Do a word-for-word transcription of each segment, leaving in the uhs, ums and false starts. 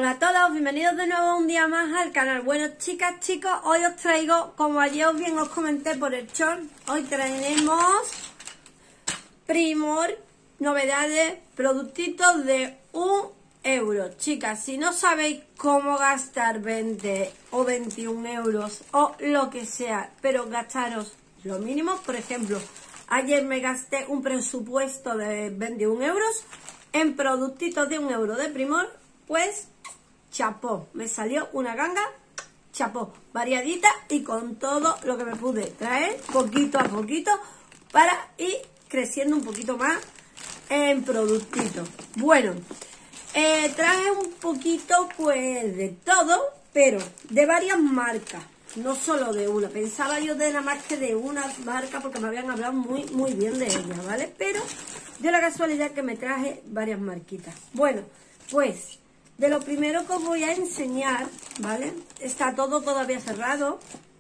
Hola a todos, bienvenidos de nuevo un día más al canal. Bueno, chicas, chicos, hoy os traigo, como ayer os bien os comenté por el short, hoy traeremos Primor, novedades, productitos de un euro. Chicas, si no sabéis cómo gastar veinte o veintiún euros o lo que sea, pero gastaros lo mínimo, por ejemplo, ayer me gasté un presupuesto de veintiún euros en productitos de un euro de Primor, pues chapó, me salió una ganga, chapó, variadita y con todo lo que me pude traer poquito a poquito para ir creciendo un poquito más en productitos. Bueno, eh, traje un poquito pues de todo, pero de varias marcas, no solo de una. Pensaba yo de nada más que de una marca porque me habían hablado muy muy bien de ella, ¿vale? Pero de la casualidad que me traje varias marquitas. Bueno, pues de lo primero que os voy a enseñar, ¿vale? Está todo todavía cerrado.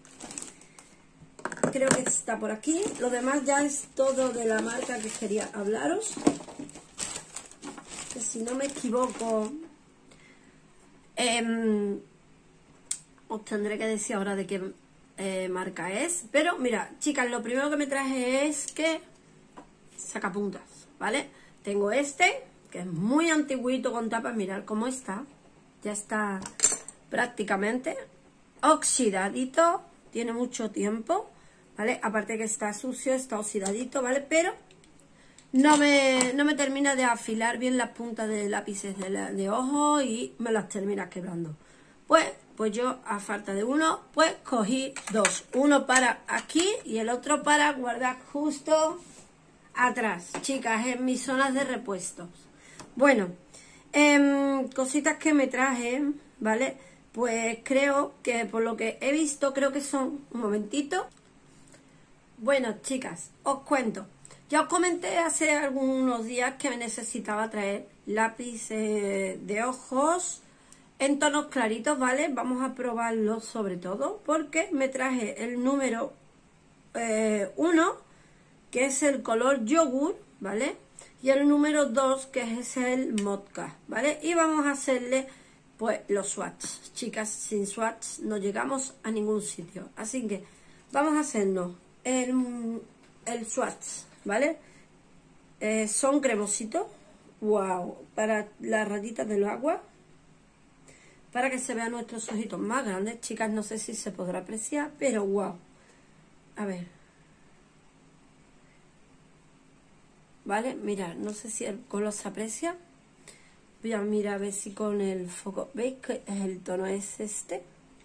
Creo que está por aquí. Lo demás ya es todo de la marca que quería hablaros. Que si no me equivoco, eh, os tendré que decir ahora de qué eh, marca es. Pero mira, chicas, lo primero que me traje es que sacapuntas, ¿vale? Tengo este, que es muy antiguito con tapas. Mirad cómo está. Ya está prácticamente oxidadito. Tiene mucho tiempo, ¿vale? Aparte que está sucio, está oxidadito, ¿vale? Pero no me, no me termina de afilar bien las puntas de lápices de, la, de ojo y me las termina quebrando. Pues, pues yo, a falta de uno, pues cogí dos. Uno para aquí y el otro para guardar justo atrás, chicas, en mis zonas de repuestos. Bueno, eh, cositas que me traje, ¿vale? Pues creo que por lo que he visto, creo que son... Un momentito. Bueno, chicas, os cuento. Ya os comenté hace algunos días que me necesitaba traer lápiz eh, de ojos en tonos claritos, ¿vale? Vamos a probarlo sobre todo porque me traje el número eh, uno, que es el color yogur, ¿vale? Y el número dos, que es el modka, ¿vale? Y vamos a hacerle pues los swatches. Chicas, sin swatches no llegamos a ningún sitio. Así que vamos a hacernos el, el swatch, ¿vale? Eh, son cremositos. Wow, para las rayitas del agua, para que se vean nuestros ojitos más grandes. Chicas, no sé si se podrá apreciar, pero wow. A ver. ¿Vale? Mirad, no sé si el color se aprecia. Voy a mirar a ver si con el foco... ¿Veis que el tono es este?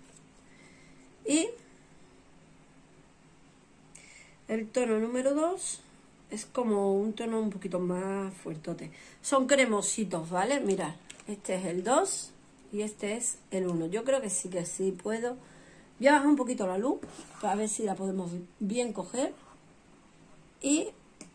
Y el tono número dos es como un tono un poquito más fuertote. Son cremositos, ¿vale? Mirad, este es el dos y este es el uno. Yo creo que sí que sí puedo. Voy a bajar un poquito la luz para ver si la podemos bien coger. Y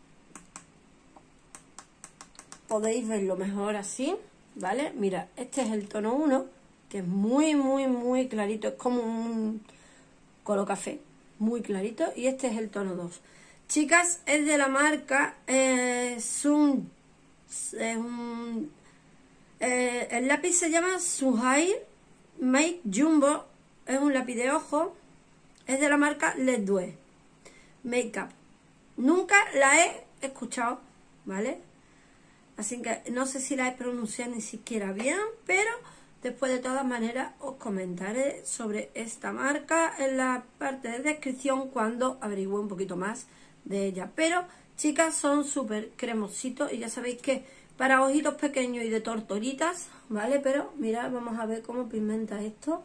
podéis verlo mejor así, ¿vale? Mira, este es el tono uno, que es muy, muy, muy clarito. Es como un color café, muy clarito. Y este es el tono dos. Chicas, es de la marca eh, Sun... Es un, eh, el lápiz se llama Suhail Make Jumbo. Es un lápiz de ojo. Es de la marca Les Deux Makeup. Nunca la he escuchado, ¿vale? Así que no sé si la he pronunciado ni siquiera bien, pero después de todas maneras os comentaré sobre esta marca en la parte de descripción cuando averigüe un poquito más de ella. Pero, chicas, son súper cremositos y ya sabéis que para ojitos pequeños y de tortoritas, ¿vale? Pero mirad, vamos a ver cómo pigmenta esto.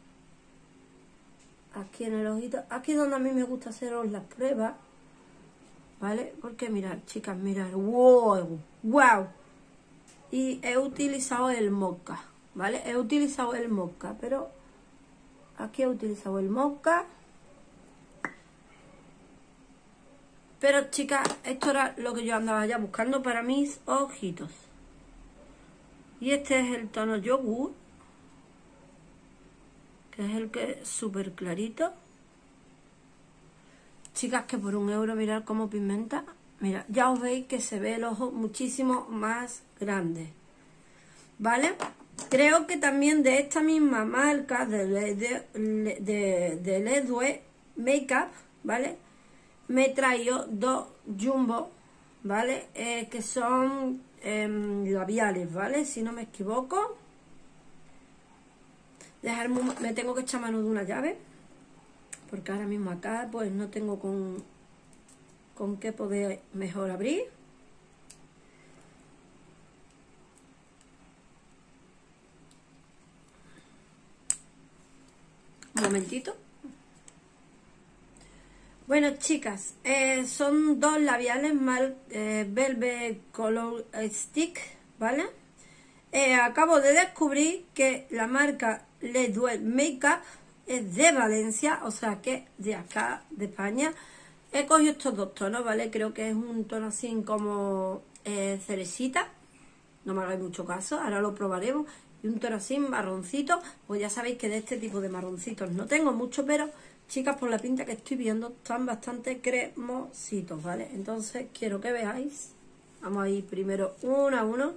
Aquí en el ojito, aquí es donde a mí me gusta haceros las pruebas, ¿vale? Porque mirad, chicas, mirad, wow, wow. Y he utilizado el Mocha, ¿vale? He utilizado el Mocha, pero aquí he utilizado el Mocha. Pero, chicas, esto era lo que yo andaba ya buscando para mis ojitos. Y este es el tono yogur, que es el que es súper clarito. Chicas, que por un euro, mirad cómo pigmenta. Mira, ya os veis que se ve el ojo muchísimo más grande, ¿vale? creo que también de esta misma marca de, de, de, de, de Ledway Makeup, ¿vale? Me he traído dos Jumbo, ¿vale? Eh, que son eh, labiales, ¿vale? Si no me equivoco. Dejarme un, me tengo que echar mano de una llave, porque ahora mismo acá pues no tengo con, con qué poder mejor abrir. Un momentito. Bueno, chicas, eh, son dos labiales mal, eh, Velvet Color Stick, ¿vale? Eh, acabo de descubrir que la marca Ledway Makeup es de Valencia, o sea que de acá, de España. He cogido estos dos tonos, ¿vale? Creo que es un tono así como eh, cerecita. No me hagáis mucho caso, ahora lo probaremos. Y un tono así marroncito, pues ya sabéis que de este tipo de marroncitos no tengo mucho, pero chicas, por la pinta que estoy viendo, están bastante cremositos, ¿vale? Entonces quiero que veáis. Vamos a ir primero uno a uno.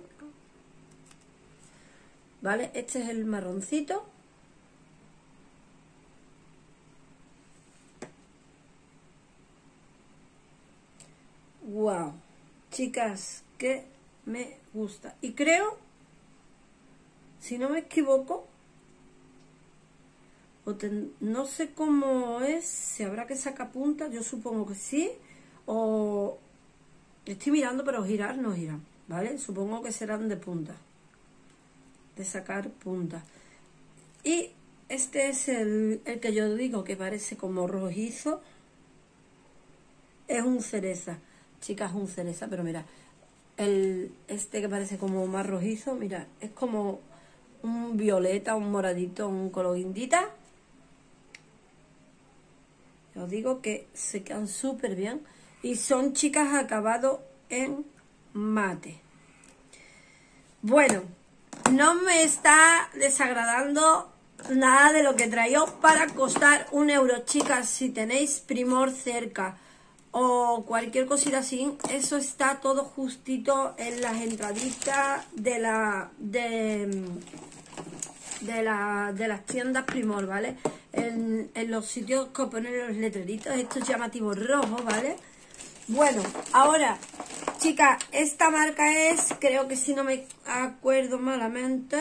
¿Vale? Este es el marroncito. Wow, chicas, que me gusta. Y creo, si no me equivoco, o ten, no sé cómo es, si habrá que sacar punta, yo supongo que sí, o estoy mirando, pero girar no giran, ¿vale? Supongo que serán de punta, de sacar punta. Y este es el, el que yo digo que parece como rojizo, es un cereza, chicas, un cereza, pero mira, el, este que parece como más rojizo, mira, es como un violeta, un moradito, un color guindita. Os digo que se quedan súper bien y son, chicas, acabados en mate. Bueno, no me está desagradando nada de lo que traigo para costar un euro, chicas. Si tenéis Primor cerca o cualquier cosita así, eso está todo justito en las entraditas de la de, de, la, de las tiendas Primor, ¿vale? En, en los sitios que ponen los letreritos, estos llamativos rojos, ¿vale? Bueno, ahora, chicas, esta marca es, creo que si no me acuerdo malamente,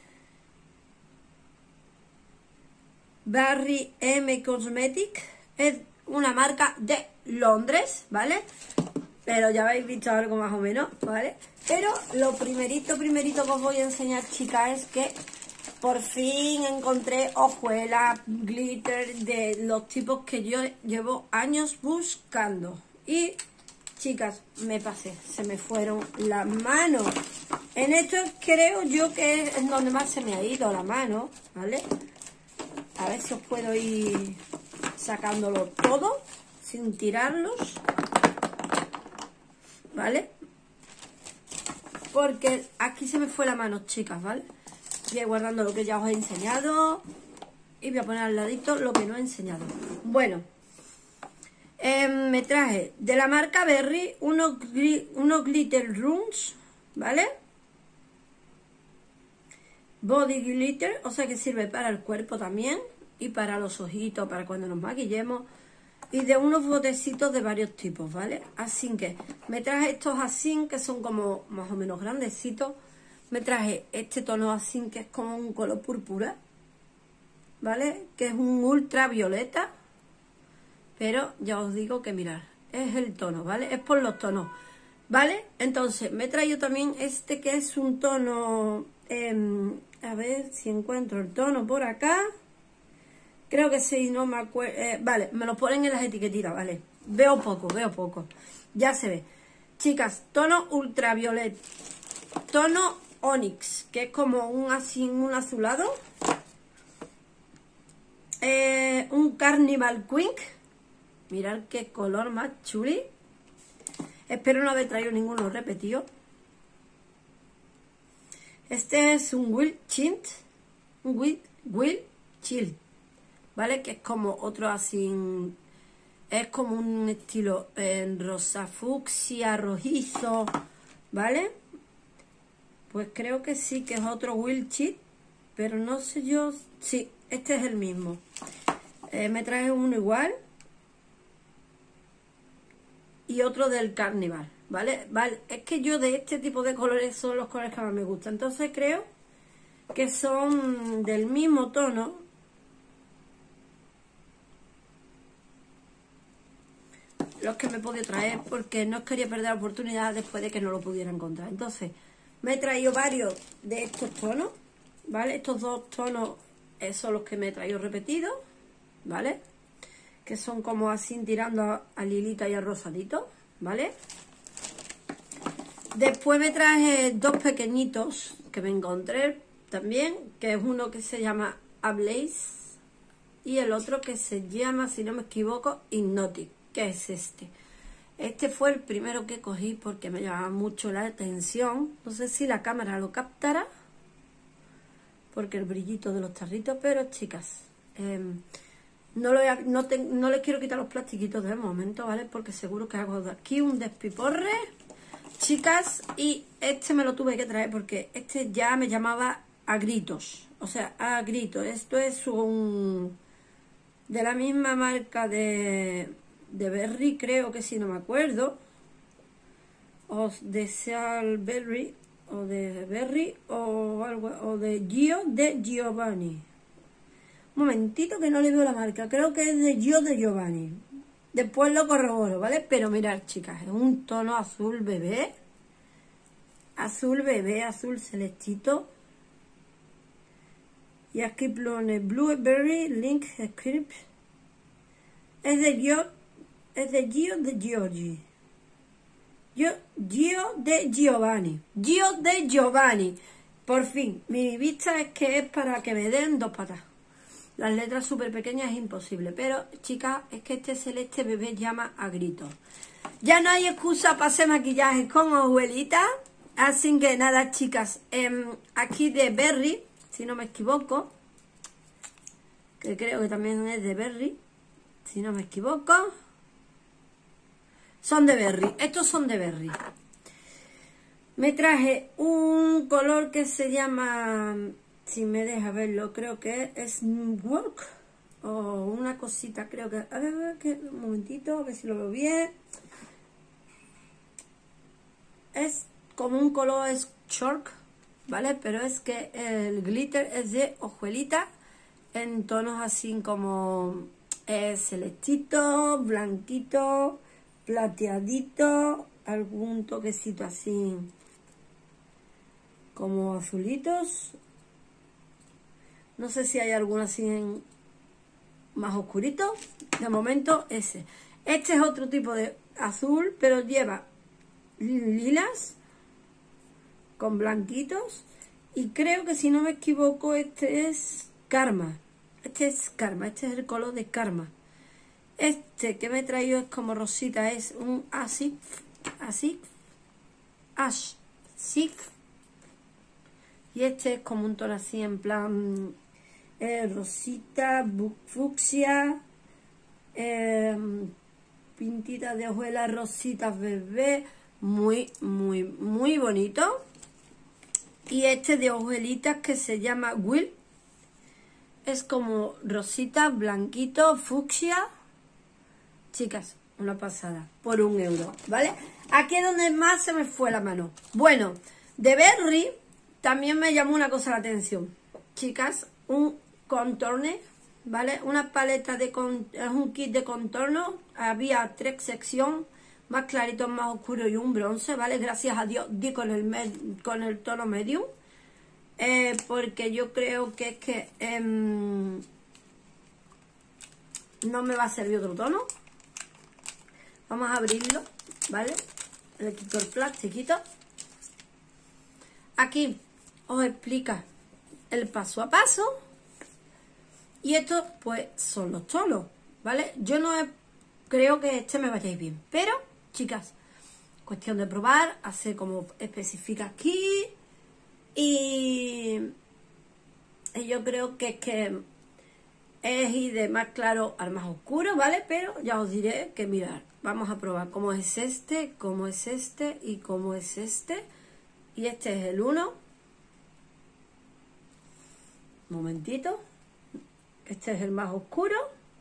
Barry M Cosmetic. Es una marca de Londres, ¿vale? Pero ya habéis visto algo más o menos, ¿vale? Pero lo primerito, primerito que os voy a enseñar, chicas, es que por fin encontré hojuelas, glitter de los tipos que yo llevo años buscando. Y, chicas, me pasé, se me fueron las manos. En esto creo yo que es donde más se me ha ido la mano, ¿vale? A ver si os puedo ir sacándolo todo sin tirarlos, ¿vale? Porque aquí se me fue la mano, chicas, ¿vale? Voy guardando lo que ya os he enseñado y voy a poner al ladito lo que no he enseñado. Bueno, eh, me traje de la marca Berry unos, unos glitter rooms, ¿vale? Body glitter, o sea que sirve para el cuerpo también y para los ojitos, para cuando nos maquillemos. Y de unos botecitos de varios tipos, ¿vale? Así que me traje estos así, que son como más o menos grandecitos. Me traje este tono así, que es como un color púrpura, ¿vale? Que es un ultravioleta. Pero ya os digo que mirad, es el tono, ¿vale? Es por los tonos, ¿vale? Entonces, me he traído también este que es un tono... Eh, a ver si encuentro el tono por acá. Creo que sí, no me acuerdo. Eh, vale, me lo ponen en las etiquetitas, ¿vale? Veo poco, veo poco. Ya se ve. Chicas, tono ultravioleta. Tono Onyx, que es como un así, un azulado. Eh, un Carnival Queen. Mirad qué color más chuli. Espero no haber traído ninguno repetido. Este es un Will Chint. Un Will, Will Chill. ¿Vale? Que es como otro así. Es como un estilo en rosa fucsia, rojizo. ¿Vale? Pues creo que sí, que es otro Will Cheat, pero no sé yo. Sí, este es el mismo. Eh, me traje uno igual y otro del Carnival, ¿vale? Vale, es que yo de este tipo de colores son los colores que más me gustan. Entonces creo que son del mismo tono. Los que me he podido traer, porque no quería perder la oportunidad después de que no lo pudiera encontrar. Entonces, me he traído varios de estos tonos, ¿vale? Estos dos tonos eh, son los que me he traído repetidos, ¿vale? Que son como así tirando a, a lilita y a rosadito, ¿vale? Después me traje dos pequeñitos que me encontré también, que es uno que se llama Ablaze y el otro que se llama, si no me equivoco, Hypnotic, que es este. Este fue el primero que cogí porque me llamaba mucho la atención. No sé si la cámara lo captará, porque el brillito de los tarritos, pero chicas, eh, no, lo he, no, te, no les quiero quitar los plastiquitos de momento, ¿vale? Porque seguro que hago de aquí un despiporre, chicas, y este me lo tuve que traer porque este ya me llamaba a gritos, o sea, a gritos. Esto es un de la misma marca de, de Berry, creo que si no me acuerdo, o de Salberry, o de Berry, o algo, o de Gio de Giovanni. Un momentito que no le veo la marca, creo que es de Gio de Giovanni. Después lo corroboro, ¿vale? Pero mirad, chicas, es un tono azul bebé. Azul bebé, azul celestito. Y aquí pone Blueberry Link Script. Es de Gio, es de Gio de Giorgi. Gio, Gio de Giovanni. Gio de Giovanni. Por fin, mi vista es que es para que me den dos patas. Las letras súper pequeñas es imposible. Pero, chicas, es que este celeste bebé llama a gritos. Ya no hay excusa para hacer maquillaje con abuelita. Así que nada, chicas. Eh, aquí de Berry, si no me equivoco. Que creo que también es de Berry. Si no me equivoco. Son de Berry. Estos son de Berry. Me traje un color que se llama... Si me deja verlo, creo que es Work o una cosita, creo que... A ver, a ver, que, un momentito, a ver si lo veo bien. Es como un color es chalk, ¿vale? Pero es que el glitter es de hojuelita en tonos así como eh, celestito, blanquito, plateadito, algún toquecito así como azulitos. No sé si hay alguno así en más oscurito. De momento ese. Este es otro tipo de azul, pero lleva lilas con blanquitos. Y creo que si no me equivoco este es Karma. Este es Karma. Este es el color de Karma. Este que me he traído es como rosita. Es un así. Así. Ash. Sí. Y este es como un tono así en plan... Eh, rosita, fucsia, eh, pintita de hojuelas, rositas bebé, muy, muy, muy bonito. Y este de hojuelitas que se llama Will, es como rosita, blanquito, fucsia. Chicas, una pasada, por un euro, ¿vale? Aquí es donde más se me fue la mano. Bueno, de Berry también me llamó una cosa la atención. Chicas, un contorne, ¿vale? Una paleta de con, es un kit de contorno. Había tres secciones, más clarito, más oscuro y un bronce, ¿vale? Gracias a Dios di con el med, con el tono medium, eh, porque yo creo que es que eh, no me va a servir otro tono. Vamos a abrirlo, ¿vale? Le quito el plastiquito. Aquí os explica el paso a paso. Y estos, pues, son los tonos, ¿vale? Yo no he, creo que este me vaya bien. Pero, chicas, cuestión de probar, hacer como especifica aquí. Y, y yo creo que es que es ir de más claro al más oscuro, ¿vale? Pero ya os diré que, mirad, vamos a probar cómo es este, cómo es este y cómo es este. y este es el uno. Un momentito. Este es el más oscuro.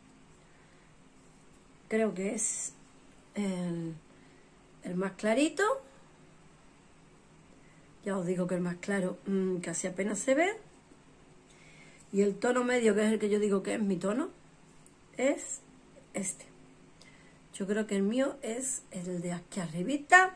Creo que es el, el más clarito. Ya os digo que el más claro mmm, casi apenas se ve. Y el tono medio, que es el que yo digo que es mi tono, es este. Yo creo que el mío es el de aquí arribita.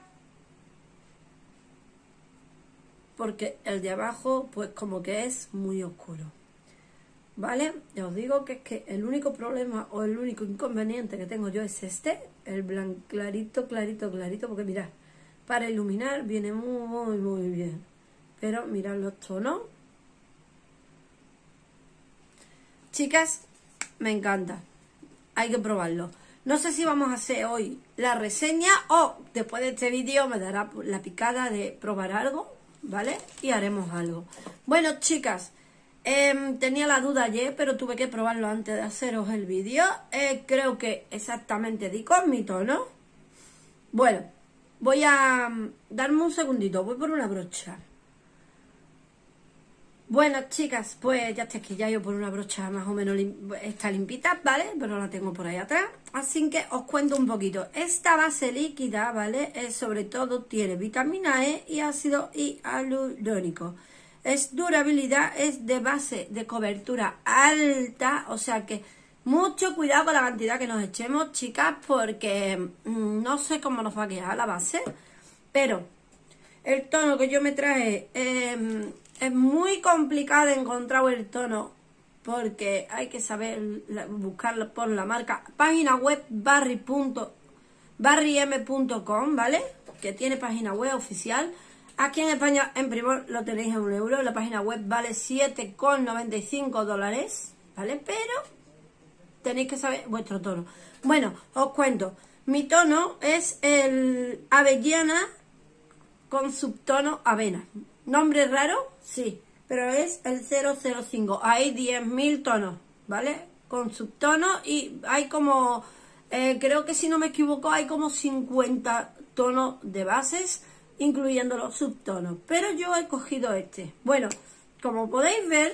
Porque el de abajo, pues como que es muy oscuro. ¿Vale? Ya os digo que es que el único problema o el único inconveniente que tengo yo es este. El blanco clarito, clarito, clarito. Porque mirad, para iluminar viene muy, muy bien. Pero mirad los tonos. Chicas, me encanta. Hay que probarlo. No sé si vamos a hacer hoy la reseña o después de este vídeo me dará la picada de probar algo, ¿vale? Y haremos algo. Bueno, chicas, eh, tenía la duda ayer, pero tuve que probarlo antes de haceros el vídeo. Eh, creo que exactamente di con mi tono. Bueno, voy a um, darme un segundito, voy por una brocha. Bueno, chicas, pues ya estoy aquí, ya yo por una brocha más o menos lim está limpita, ¿vale? Pero la tengo por ahí atrás. Así que os cuento un poquito. Esta base líquida, ¿vale? Es, sobre todo tiene vitamina E y ácido hialurónico. Es durabilidad, es de base de cobertura alta, o sea que mucho cuidado con la cantidad que nos echemos, chicas, porque mmm, no sé cómo nos va a quedar la base, pero el tono que yo me traje... Eh, es muy complicado encontrar el tono porque hay que saber buscarlo por la marca. Página web barry punto m punto com, ¿vale? Que tiene página web oficial. Aquí en España, en Primor, lo tenéis a un euro. La página web vale siete con noventa y cinco dólares, ¿vale? Pero tenéis que saber vuestro tono. Bueno, os cuento. Mi tono es el avellana con subtono avena. ¿Nombre raro? Sí, pero es el cero cero cinco. Hay diez mil tonos, ¿vale? Con subtonos y hay como, eh, creo que si no me equivoco, hay como cincuenta tonos de bases, incluyendo los subtonos. Pero yo he cogido este. Bueno, como podéis ver,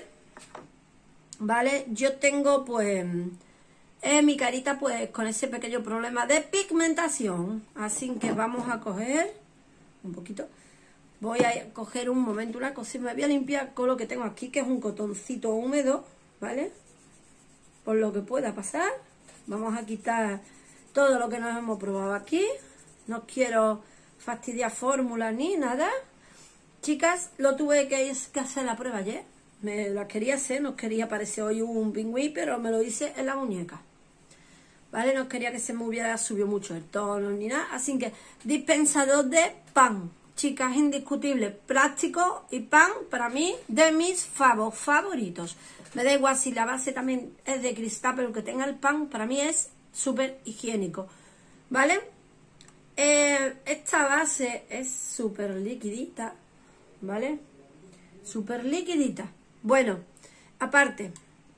¿vale? Yo tengo, pues, eh, mi carita, pues, con ese pequeño problema de pigmentación. Así que vamos a coger un poquito... Voy a coger un momento una cosa y me voy a limpiar con lo que tengo aquí, que es un cotoncito húmedo, ¿vale? Por lo que pueda pasar. Vamos a quitar todo lo que nos hemos probado aquí. No quiero fastidiar fórmulas ni nada. Chicas, lo tuve que hacer la prueba ayer. Me la quería hacer, no quería parecer hoy un pingüí, pero me lo hice en la muñeca. ¿Vale? No quería que se me hubiera subido mucho el tono ni nada. Así que, dispensador de pan. Chicas, indiscutible, práctico y pan para mí de mis favos favoritos. Me da igual si la base también es de cristal, pero que tenga el pan para mí es súper higiénico, ¿vale? Eh, esta base es súper liquidita, ¿vale? Súper liquidita. Bueno, aparte,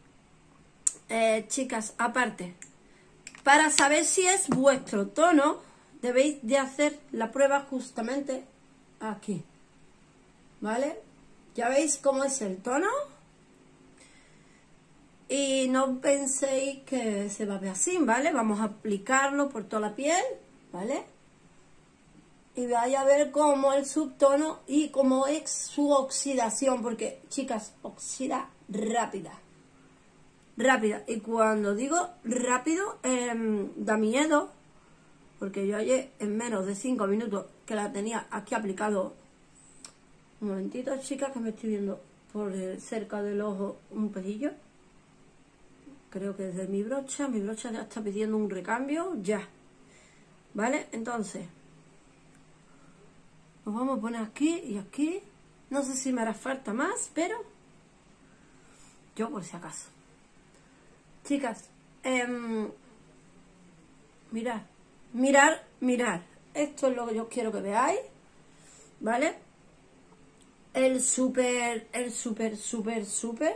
eh, chicas, aparte, para saber si es vuestro tono, debéis de hacer la prueba justamente aquí, ¿vale? Ya veis cómo es el tono y no penséis que se va a ver así, ¿vale? Vamos a aplicarlo por toda la piel, ¿vale? Y vais a ver cómo el subtono y cómo es su oxidación, porque, chicas, oxida rápida, rápida, y cuando digo rápido, eh, da miedo, porque yo ayer en menos de cinco minutos que la tenía aquí aplicado. Un momentito, chicas, que me estoy viendo por el, cerca del ojo un pelillo. Creo que es de mi brocha. Mi brocha ya está pidiendo un recambio, ya. ¿Vale? Entonces, nos vamos a poner aquí y aquí. No sé si me hará falta más, pero yo por si acaso. Chicas, eh, mirad, mirar, mirar. Esto es lo que yo quiero que veáis, ¿vale? El súper, el súper, súper, súper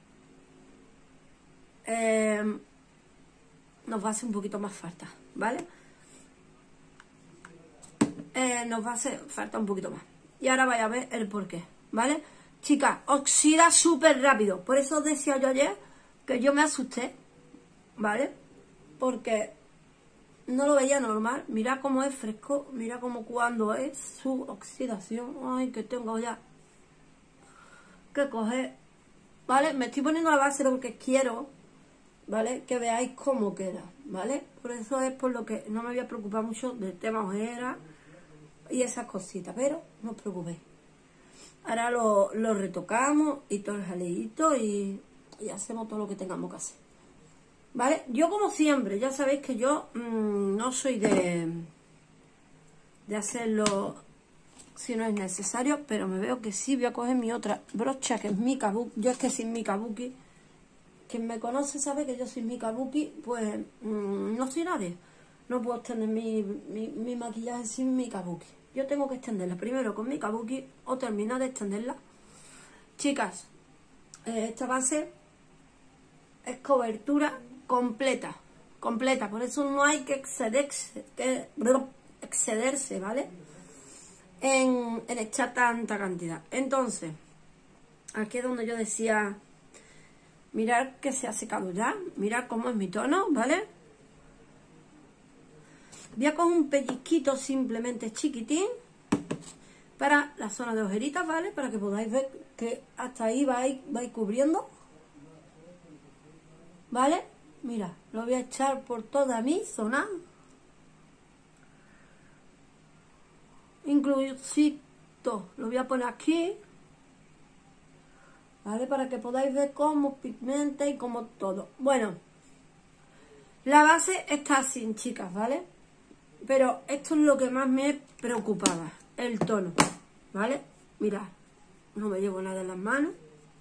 eh, nos va a hacer un poquito más falta, ¿vale? Eh, nos va a hacer falta un poquito más. y ahora vais a ver el porqué, ¿vale? Chicas, oxida súper rápido. Por eso os decía yo ayer que yo me asusté, ¿vale? Porque no lo veía normal. Mira cómo es fresco, mira cómo cuando es su oxidación. Ay, que tengo ya que coger, ¿vale? Me estoy poniendo la base porque quiero, ¿vale? Que veáis cómo queda, ¿vale? Por eso es por lo que no me voy a preocupar mucho del tema ojera y esas cositas, pero no os preocupéis. Ahora lo, lo retocamos y todo el jaleíto y, y hacemos todo lo que tengamos que hacer, ¿vale? Yo como siempre, ya sabéis que yo mmm, no soy de, de hacerlo si no es necesario, pero me veo que sí. Voy a coger mi otra brocha que es mi kabuki. Yo es que sin mi kabuki, quien me conoce sabe que yo sin mi kabuki, pues mmm, no soy nadie. No puedo extender mi, mi, mi maquillaje sin mi kabuki. Yo tengo que extenderla primero con mi kabuki o terminar de extenderla. Chicas, eh, esta base es cobertura completa, completa. Por eso no hay que excederse, que, excederse, ¿vale? En, en echar tanta cantidad. Entonces, aquí es donde yo decía, mirad que se ha secado ya, mirad cómo es mi tono, ¿vale? Voy a coger un pellizquito simplemente chiquitín para la zona de ojeritas, ¿vale? Para que podáis ver que hasta ahí vais, vais cubriendo, ¿vale? Mira, lo voy a echar por toda mi zona. Inclusive lo voy a poner aquí, ¿vale? Para que podáis ver cómo pigmenta y cómo todo. Bueno, la base está así, chicas, ¿vale? Pero esto es lo que más me preocupaba, el tono, ¿vale? Mirad, no me llevo nada en las manos,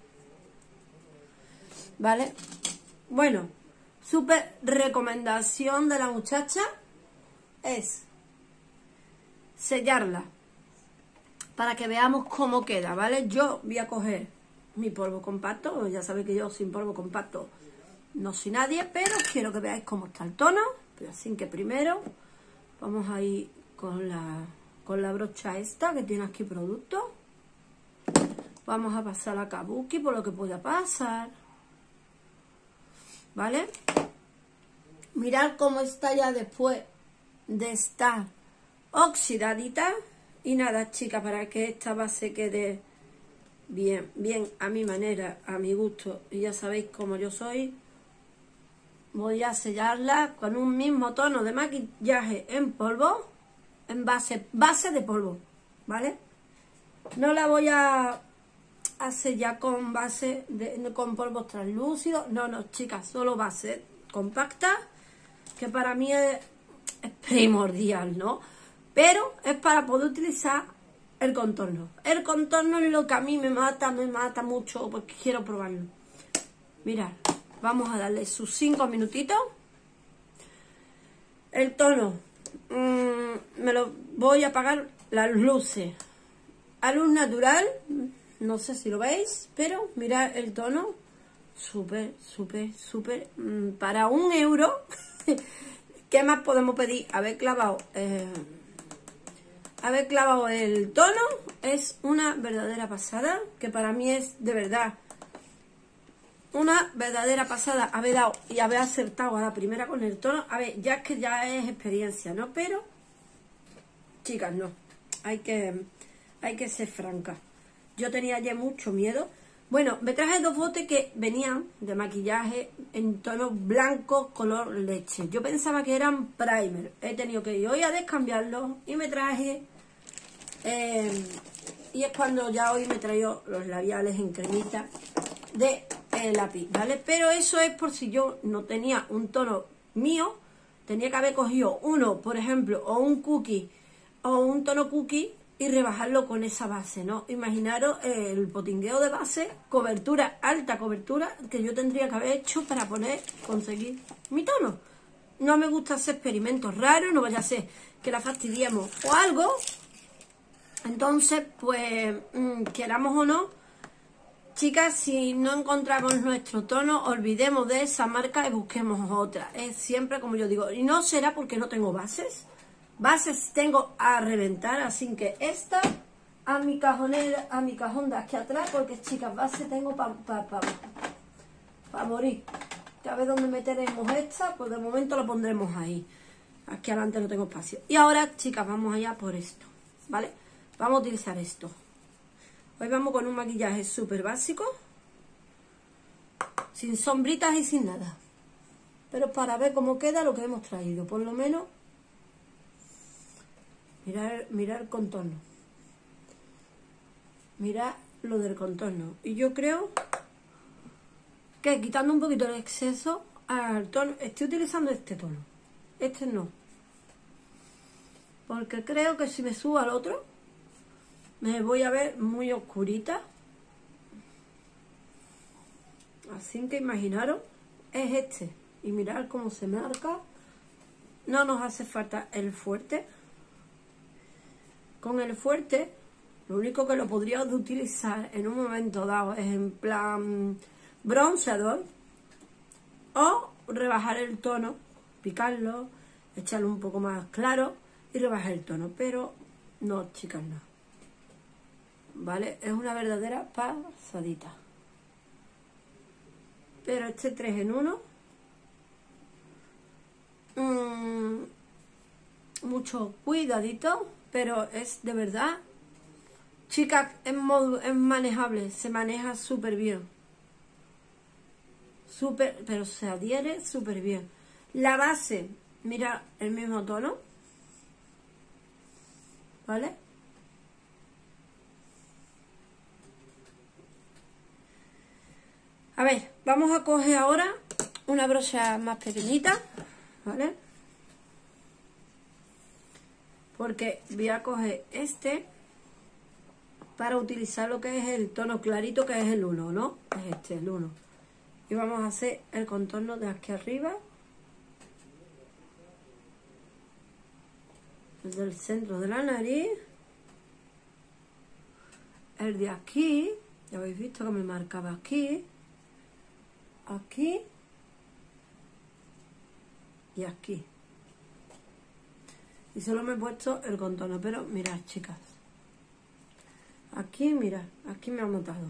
¿vale? Bueno, súper recomendación de la muchacha es sellarla para que veamos cómo queda, ¿vale? Yo voy a coger mi polvo compacto, ya sabéis que yo sin polvo compacto no soy nadie, pero quiero que veáis cómo está el tono. Pero así que primero vamos a ir con la, con la brocha esta que tiene aquí producto. Vamos a pasar la kabuki por lo que pueda pasar, ¿vale? Mirad cómo está ya después de estar oxidadita. Y nada, chicas, para que esta base quede bien, bien a mi manera, a mi gusto, y ya sabéis cómo yo soy, voy a sellarla con un mismo tono de maquillaje en polvo, en base, base de polvo, ¿vale? No la voy a, a sellar con base de, con polvos translúcidos, no, no, chicas, solo base compacta, que para mí es, es primordial, ¿no? Pero es para poder utilizar el contorno. El contorno es lo que a mí me mata, me mata mucho, porque quiero probarlo. Mirad, vamos a darle sus cinco minutitos. El tono, mmm, me lo voy a apagar las luces a luz natural, no sé si lo veis, pero mirad el tono, súper, súper, súper, mmm, para un euro. ¿Qué más podemos pedir? Haber clavado... Eh, haber clavado el tono es una verdadera pasada, que para mí es de verdad una verdadera pasada haber dado y haber acertado a la primera con el tono. A ver, ya es que ya es experiencia, ¿no? Pero, chicas, no, hay que, hay que ser franca. Yo tenía ya mucho miedo. Bueno, me traje dos botes que venían de maquillaje en tono blanco color leche. Yo pensaba que eran primer. He tenido que ir hoy a descambiarlos y me traje... Eh, y es cuando ya hoy me traigo los labiales en cremita de eh, lápiz, ¿vale? Pero eso es por si yo no tenía un tono mío, tenía que haber cogido uno, por ejemplo, o un cookie, o un tono cookie, y rebajarlo con esa base, ¿no? Imaginaros el potingueo de base, cobertura, alta cobertura, que yo tendría que haber hecho para poder conseguir mi tono. No me gusta hacer experimentos raros, no vaya a ser que la fastidiemos o algo. Entonces, pues, mmm, queramos o no, chicas, si no encontramos nuestro tono, olvidemos de esa marca y busquemos otra. Es siempre como yo digo, y no será porque no tengo bases. Bases tengo a reventar, así que esta a mi cajonera, a mi cajón de aquí atrás, porque chicas, base tengo para pa, pa, pa morir. Ya ver dónde meteremos esta, pues de momento lo pondremos ahí. Aquí adelante no tengo espacio. Y ahora, chicas, vamos allá por esto, ¿vale? Vamos a utilizar esto. Hoy vamos con un maquillaje súper básico, sin sombritas y sin nada. Pero para ver cómo queda lo que hemos traído, por lo menos, mirar, mirar el contorno. Mirad lo del contorno. Y yo creo que quitando un poquito el exceso al tono, estoy utilizando este tono. Este no. Porque creo que si me subo al otro, me voy a ver muy oscurita. Así que imaginaros, es este. Y mirad cómo se marca. No nos hace falta el fuerte. Con el fuerte, lo único que lo podría utilizar en un momento dado es en plan bronceador, o rebajar el tono, picarlo, echarlo un poco más claro y rebajar el tono. Pero no, chicas, no. ¿Vale? Es una verdadera pasadita. Pero este tres en uno, mmm, mucho cuidadito, pero es de verdad, chicas, es, modo, es manejable, se maneja súper bien. Súper, pero se adhiere súper bien. La base, mira el mismo tono, ¿vale? A ver, vamos a coger ahora una brocha más pequeñita, ¿vale? Porque voy a coger este para utilizar lo que es el tono clarito, que es el uno, ¿no? Es este, el uno. Y vamos a hacer el contorno de aquí arriba, el del centro de la nariz, el de aquí, ya habéis visto que me marcaba aquí, aquí y aquí. Y solo me he puesto el contorno, pero mirad, chicas, aquí, mirad, aquí me ha notado,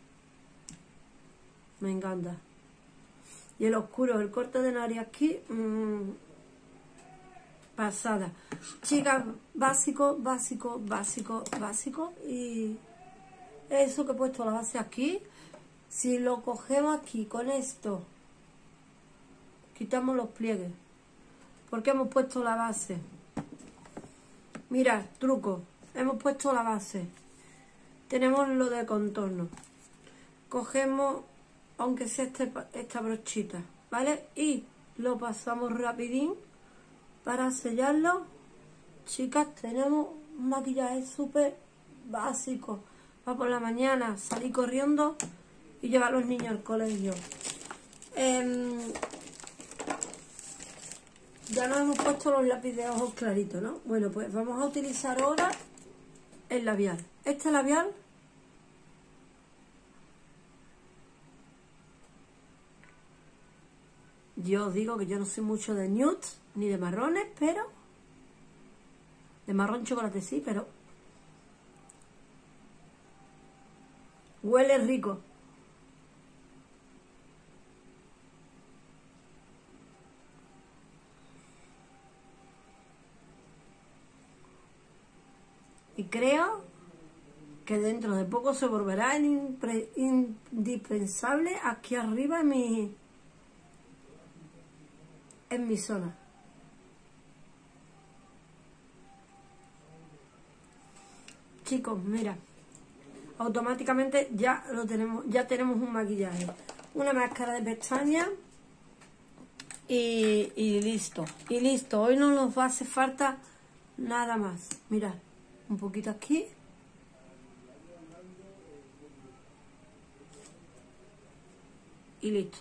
me encanta. Y el oscuro, el corte de nariz aquí, mmm, pasada. Chicas, básico, básico, básico, básico. Y eso que he puesto la base aquí, si lo cogemos aquí con esto, quitamos los pliegues, porque hemos puesto la base. Mirad, truco, hemos puesto la base, tenemos lo de contorno, cogemos, aunque sea este, esta brochita, ¿vale? Y lo pasamos rapidín para sellarlo. Chicas, tenemos un maquillaje súper básico para por la mañana salir corriendo y llevar a los niños al colegio. Eh, ya nos hemos puesto los lápices de ojos claritos, ¿no? Bueno, pues vamos a utilizar ahora el labial. Este labial, yo os digo que yo no soy mucho de nudes ni de marrones, pero de marrón chocolate sí, pero huele rico. Y creo que dentro de poco se volverá indispensable aquí arriba en mi en mi zona. Chicos, mira, automáticamente ya lo tenemos, ya tenemos un maquillaje, una máscara de pestañas y, y listo, y listo. Hoy no nos va a hacer falta nada más. Mirad, un poquito aquí. Y listo.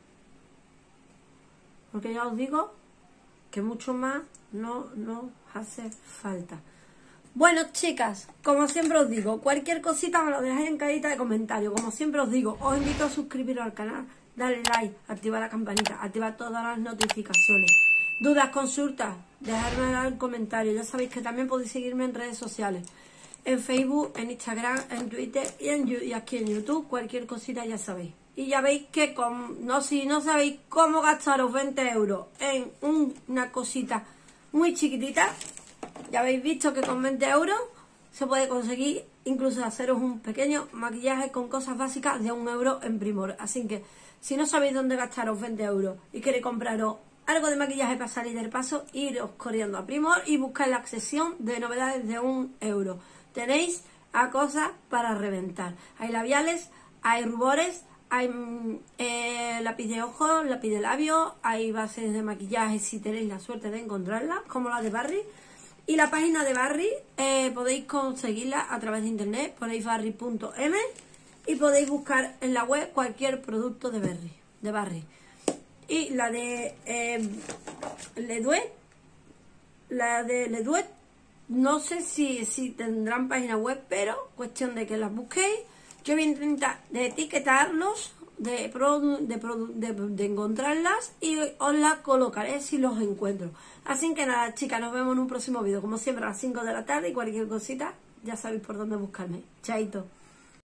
Porque ya os digo que mucho más no nos hace falta. Bueno, chicas, como siempre os digo, cualquier cosita me lo dejáis en cajita de comentarios. Como siempre os digo, os invito a suscribiros al canal, darle like, activar la campanita, activar todas las notificaciones. Dudas, consultas, dejadme en el comentario. Ya sabéis que también podéis seguirme en redes sociales. en Facebook, en Instagram, en Twitter y, en, y aquí en YouTube. Cualquier cosita ya sabéis. Y ya veis que con, no, si no sabéis cómo gastaros veinte euros en un, una cosita muy chiquitita, ya habéis visto que con veinte euros se puede conseguir incluso haceros un pequeño maquillaje con cosas básicas de un euro en Primor. Así que si no sabéis dónde gastaros veinte euros y queréis compraros algo de maquillaje para salir del paso, iros corriendo a Primor y buscáis la sección de novedades de un euro. Tenéis a cosas para reventar. Hay labiales, hay rubores, hay eh, lápiz de ojos, lápiz de labios, hay bases de maquillaje si tenéis la suerte de encontrarlas, como la de Barry. Y la página de Barry eh, podéis conseguirla a través de internet, ponéis barry punto m y podéis buscar en la web cualquier producto de Barry. De Barry. Y la de eh, Leduet, la de Leduet, no sé si, si tendrán página web, pero cuestión de que las busquéis. Yo voy a intentar de etiquetarlos, de, de, de, de encontrarlas y os las colocaré si los encuentro. Así que nada, chicas, nos vemos en un próximo vídeo, como siempre a las cinco de la tarde, y cualquier cosita ya sabéis por dónde buscarme. Chaito.